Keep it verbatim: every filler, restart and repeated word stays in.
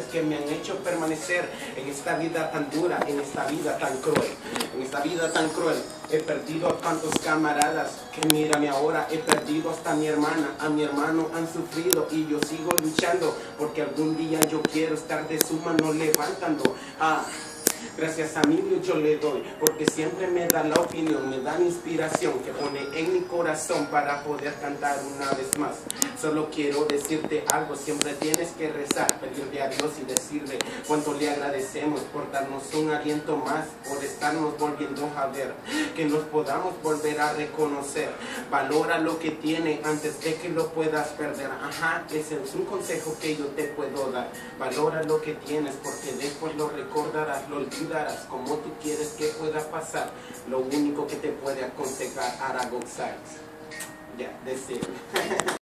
que me han hecho permanecer en esta vida tan dura, en esta vida tan cruel, en esta vida tan cruel. He perdido a tantos camaradas que mírame ahora, he perdido hasta a mi hermana, a mi hermano han sufrido y yo sigo luchando porque algún día yo quiero estar de su mano levantando. Ah, gracias a mi Dios yo le doy, porque siempre me da la opinión, me da la inspiración que pone en mi corazón para poder cantar una vez más. Solo quiero decirte algo, siempre tienes que rezar, pedirle a Dios y decirle cuánto le agradecemos por darnos un aliento más, por estarnos volviendo a ver, que nos podamos volver a reconocer. Valora lo que tiene antes de que lo puedas perder. Ajá, ese es un consejo que yo te puedo dar. Valora lo que tienes porque después lo recordarás, lo olvidarás como tú quieres que pueda pasar. Lo único que te puede aconsejar hará gozar. Ya, decir.